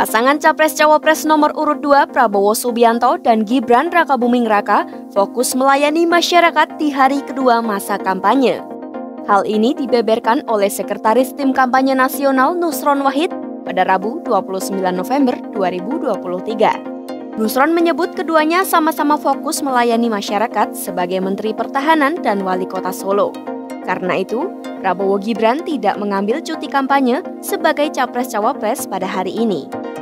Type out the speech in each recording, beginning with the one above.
Pasangan Capres-Cawapres nomor urut 2 Prabowo Subianto dan Gibran Rakabuming Raka fokus melayani masyarakat di hari kedua masa kampanye. Hal ini dibeberkan oleh Sekretaris Tim Kampanye Nasional Nusron Wahid pada Rabu 29 November 2023. Nusron menyebut keduanya sama-sama fokus melayani masyarakat sebagai Menteri Pertahanan dan Wali Kota Solo. Karena itu, Prabowo Gibran tidak mengambil cuti kampanye sebagai Capres-Cawapres pada hari ini.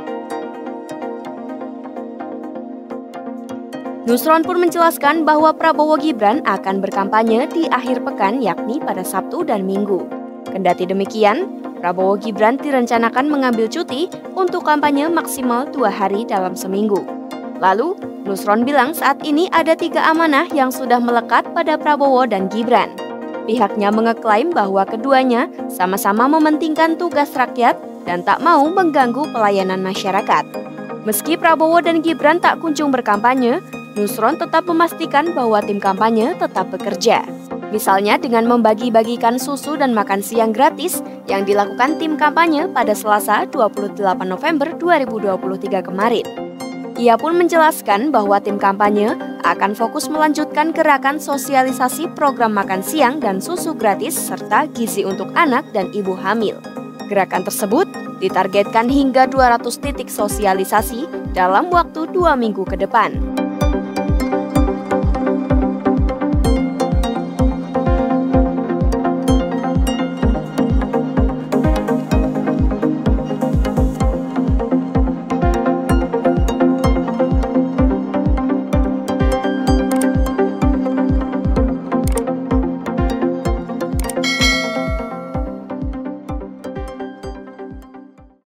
Nusron pun menjelaskan bahwa Prabowo Gibran akan berkampanye di akhir pekan yakni pada Sabtu dan Minggu. Kendati demikian, Prabowo Gibran direncanakan mengambil cuti untuk kampanye maksimal 2 hari dalam seminggu. Lalu, Nusron bilang saat ini ada 3 amanah yang sudah melekat pada Prabowo dan Gibran. Pihaknya mengeklaim bahwa keduanya sama-sama mementingkan tugas rakyat dan tak mau mengganggu pelayanan masyarakat. Meski Prabowo dan Gibran tak kunjung berkampanye, Nusron tetap memastikan bahwa tim kampanye tetap bekerja. Misalnya dengan membagi-bagikan susu dan makan siang gratis yang dilakukan tim kampanye pada Selasa 28 November 2023 kemarin. Ia pun menjelaskan bahwa tim kampanye akan fokus melanjutkan gerakan sosialisasi program makan siang dan susu gratis serta gizi untuk anak dan ibu hamil. Gerakan tersebut ditargetkan hingga 200 titik sosialisasi dalam waktu 2 minggu ke depan.